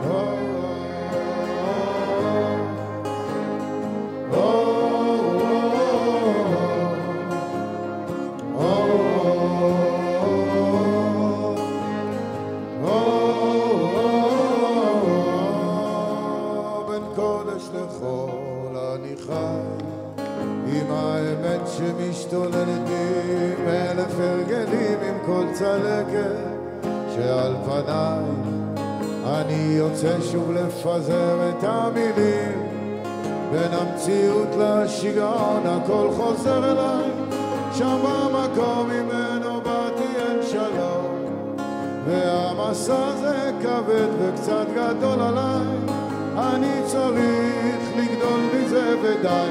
שמשתוללת בי מאלף הרגלים עם כל צלקת שעל פניי אני יוצא שוב לפזר את המילים בין המציאות לשיגעון הכל חוזר אליי שם במקום ממנו באתי אין שלום והמסע זה כבד וקצת גדול עליי אני צריך לגדול מזה ודי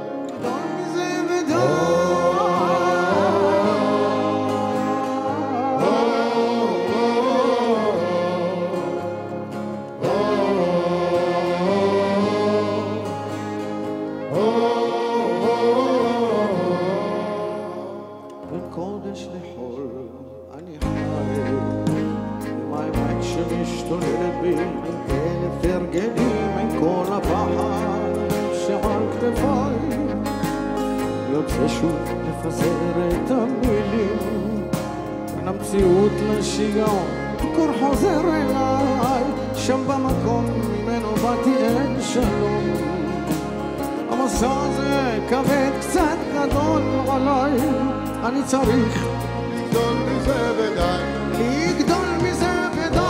שוב לפזר את המילים בין המציאות לשיגעון הכל חוזר אליי שם במקום ממנו באתי אין שלום המסע הזה כבד קצת גדול עליי אני צריך לגדול מזה ודי לגדול מזה ודי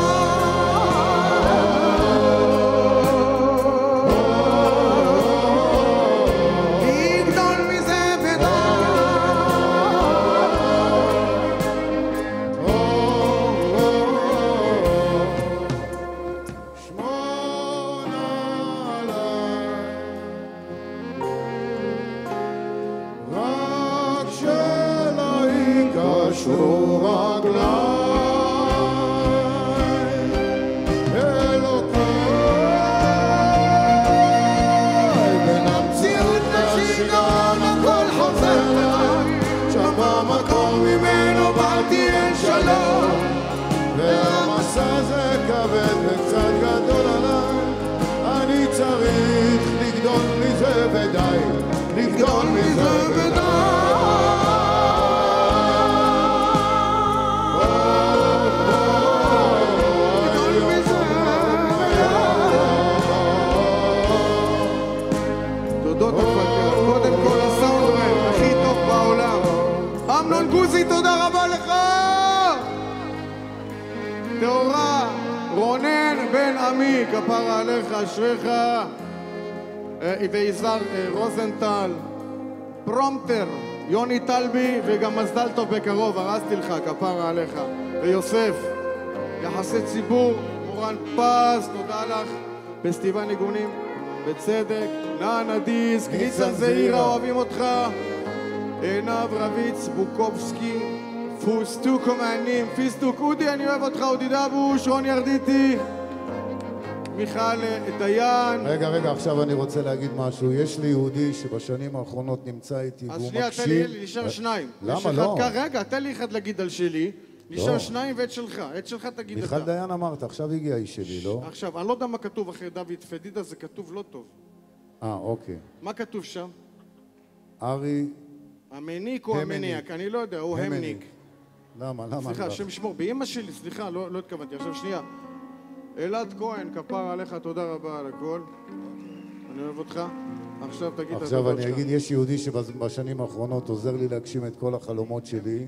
והמסע זה כבד וקצת גדול עליי אני צריך לגדול מזה ודי לגדול מזה ודי תודות לפקר קודם כל הסאונדמן הכי טוב בעולם אמנון גוזי תודה רבה לך תאורה, רונן בן עמי, כפרה עליך, אשריך ויזהר רוזנטל, פרומטר, יוני טלבי וגם מזל טוב בקרוב, הרסתי לך, כפרה עליך ויוסף, יחסי ציבור, מורן פז, תודה לך פסטיבל ניגונים, בצדק, נענה דיסק, ניצן זעירה, אוהבים אותך עינב רביץ, בוקובסקי פוסטוק ומענים, פיסטוק, אודי אני אוהב אותך, אודי דבוש, רון ירדיטי, מיכל דיין. רגע, עכשיו אני רוצה להגיד משהו. יש לי יהודי שבשנים האחרונות נמצא איתי והוא מקשיב. אז שנייה, תן לי, נשאר שניים. למה לא? רגע, תן לי אחד להגיד על שלי, נשאר שניים ואת שלך. את שלך תגיד אתה. מיכל דיין אמרת, עכשיו הגיע איש שלי, לא? עכשיו, אני לא יודע מה כתוב אחרי דוד פדידה, זה כתוב לא טוב. אוקיי. מה כתוב שם? ארי... המניק או המניאק, אני לא יודע, הוא המניק. למה? סליחה, השם ישמור, באמא שלי, סליחה, לא התכוונתי, עכשיו שנייה. אלעד כהן, כפרה עליך, תודה רבה על הכל. אני אוהב אותך. עכשיו תגיד את הדבר שלך. עכשיו אני אגיד, יש יהודי שבשנים האחרונות עוזר לי להגשים את כל החלומות שלי,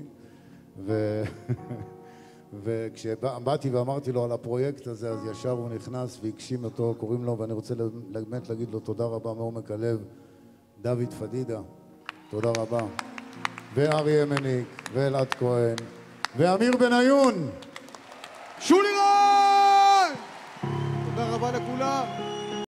וכשבאתי ואמרתי לו על הפרויקט הזה, אז ישר הוא נכנס והגשים אותו, קוראים לו, ואני רוצה באמת להגיד לו תודה רבה מעומק הלב, דוד פדידה, תודה רבה. ואריה מניק, ואלעד כהן, ואמיר בניון. שולי